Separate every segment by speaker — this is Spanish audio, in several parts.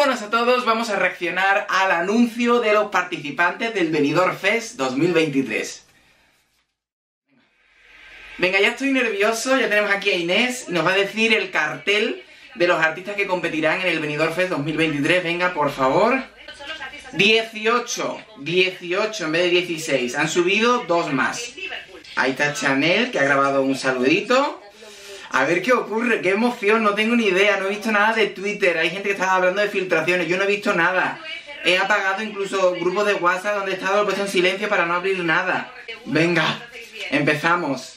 Speaker 1: buenas a todos, vamos a reaccionar al anuncio de los participantes del Benidorm Fest 2023. Venga, ya estoy nervioso, ya tenemos aquí a Inés y nos va a decir el cartel de los artistas que competirán en el Benidorm Fest 2023. Venga, por favor. 18 en vez de 16, han subido 2 más. Ahí está Chanel, que ha grabado un saludito. A ver qué ocurre, qué emoción, no tengo ni idea, no he visto nada de Twitter. Hay gente que está hablando de filtraciones, yo no he visto nada. He apagado incluso grupos de WhatsApp donde he estado, lo he puesto en silencio para no abrir nada. Venga, empezamos.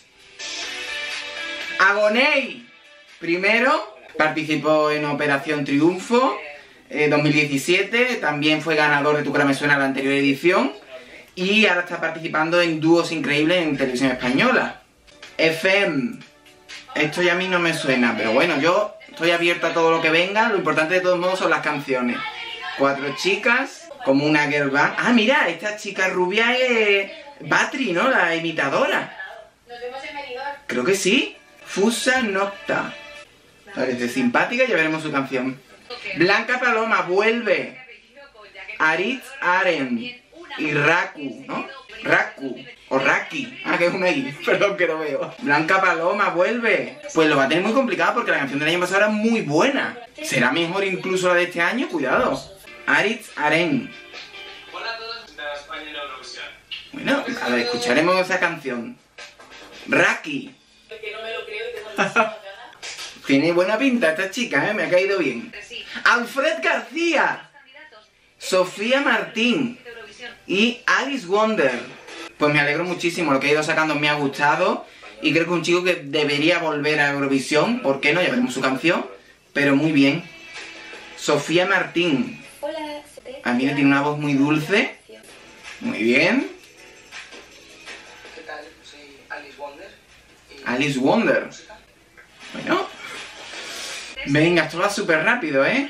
Speaker 1: Agoney, primero, participó en Operación Triunfo 2017, también fue ganador de Tu cara me suena la anterior edición. Y ahora está participando en Dúos Increíbles en Televisión Española. FM. Esto ya a mí no me suena, pero bueno, yo estoy abierto a todo lo que venga. Lo importante de todos modos son las canciones. 4 chicas, como una girl band. Ah, mira, esta chica rubia es Batri, ¿no? La imitadora.
Speaker 2: Nos vemos en Benidorm.
Speaker 1: Creo que sí. Fusa Nocta. Parece simpática, ya veremos su canción. Blanca Paloma vuelve. Aritz Aren y Raku, ¿no? Raku o Raki, que es una I, perdón que no veo. Blanca Paloma vuelve. Pues lo va a tener muy complicado porque la canción del año pasado era muy buena. ¿Será mejor incluso la de este año? Cuidado. Aritz Aren.
Speaker 3: Hola a todos de España en Eurovisión.
Speaker 1: Bueno, a ver, escucharemos esa canción. Raki.
Speaker 2: Que no me lo creo y tengo muchísimas ganas.
Speaker 1: Tiene buena pinta esta chica, me ha caído bien. Alfred García. Sofía Martín y Alice Wonder. Pues me alegro muchísimo, lo que he ido sacando me ha gustado y creo que es un chico que debería volver a Eurovisión, ¿por qué no? Ya veremos su canción, pero muy bien. Sofía Martín.
Speaker 2: Hola.
Speaker 1: A mí me tiene una voz muy dulce. Muy bien.
Speaker 4: ¿Qué tal? Soy Alice Wonder.
Speaker 1: Alice Wonder. Bueno. Venga, esto va súper rápido, ¿eh?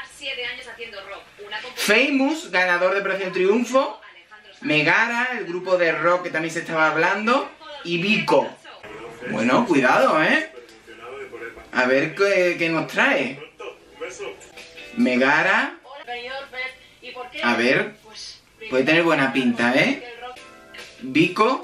Speaker 1: Famous, ganador de Operación Triunfo. Megara, el grupo de rock que también se estaba hablando. Y Vico. Bueno, cuidado, ¿eh? A ver qué nos trae. Megara. A ver, puede tener buena pinta, ¿eh? Vico.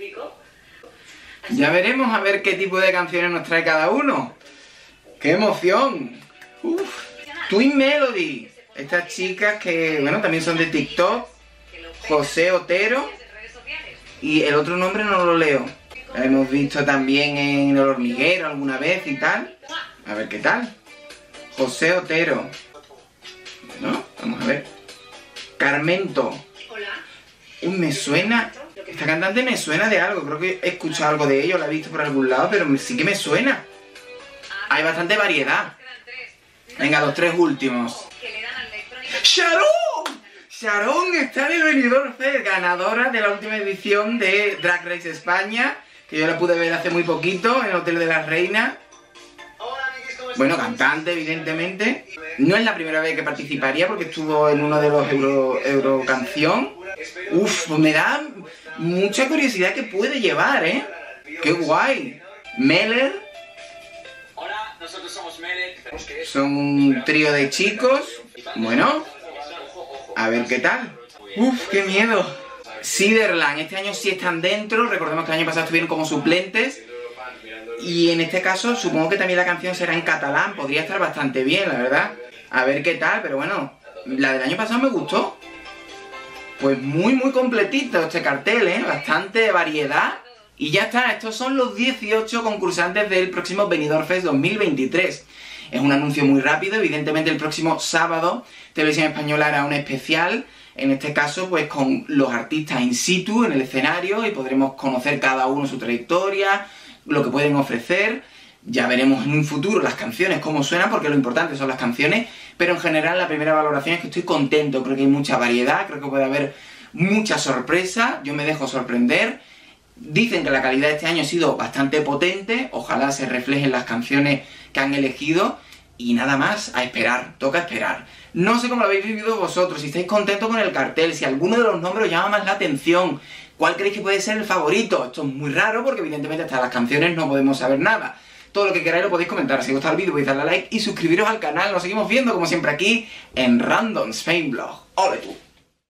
Speaker 1: Ya veremos a ver qué tipo de canciones nos trae cada uno. ¡Qué emoción! Uf. Twin Melody. Estas chicas que, bueno, también son de TikTok. José Otero. Y el otro nombre no lo leo. La hemos visto también en El Hormiguero alguna vez y tal. A ver qué tal. José Otero. Bueno, vamos a ver. Carmento. Me suena. Esta cantante me suena de algo. Creo que he escuchado algo de ello, la he visto por algún lado, pero sí que me suena. Hay bastante variedad. Venga, los 3 últimos. ¡Sharon! Sharon está en el Benidorm Fest, ganadora de la última edición de Drag Race España, que yo la pude ver hace muy poquito en el Hotel de la Reina. Bueno, cantante, evidentemente. No es la primera vez que participaría porque estuvo en uno de los Eurocanción. Uf, pues me da mucha curiosidad que puede llevar, ¿eh? ¡Qué guay! Meller.
Speaker 3: Hola, nosotros somos Meller.
Speaker 1: Son un trío de chicos. Bueno, a ver qué tal. Uf, qué miedo. Siderland, este año sí están dentro. Recordemos que el año pasado estuvieron como suplentes. Y en este caso supongo que también la canción será en catalán. Podría estar bastante bien, la verdad. A ver qué tal, pero bueno, la del año pasado me gustó. Pues muy completito este cartel, ¿eh? Bastante variedad. Y ya está, estos son los 18 concursantes del próximo Benidorm Fest 2023. Es un anuncio muy rápido, evidentemente el próximo sábado Televisión Española hará un especial, en este caso pues con los artistas in situ en el escenario y podremos conocer cada uno su trayectoria, lo que pueden ofrecer. Ya veremos en un futuro las canciones, cómo suenan, porque lo importante son las canciones, pero en general la primera valoración es que estoy contento, creo que hay mucha variedad, creo que puede haber mucha sorpresa, yo me dejo sorprender. Dicen que la calidad de este año ha sido bastante potente, ojalá se reflejen las canciones que han elegido y nada más, a esperar, toca esperar. No sé cómo lo habéis vivido vosotros, si estáis contentos con el cartel, si alguno de los nombres os llama más la atención, cuál creéis que puede ser el favorito. Esto es muy raro porque evidentemente hasta las canciones no podemos saber nada. todo lo que queráis lo podéis comentar. Si os gusta el vídeo podéis darle a like y suscribiros al canal. Nos seguimos viendo como siempre aquí en Random Spain Vlog. ¡Ole tú!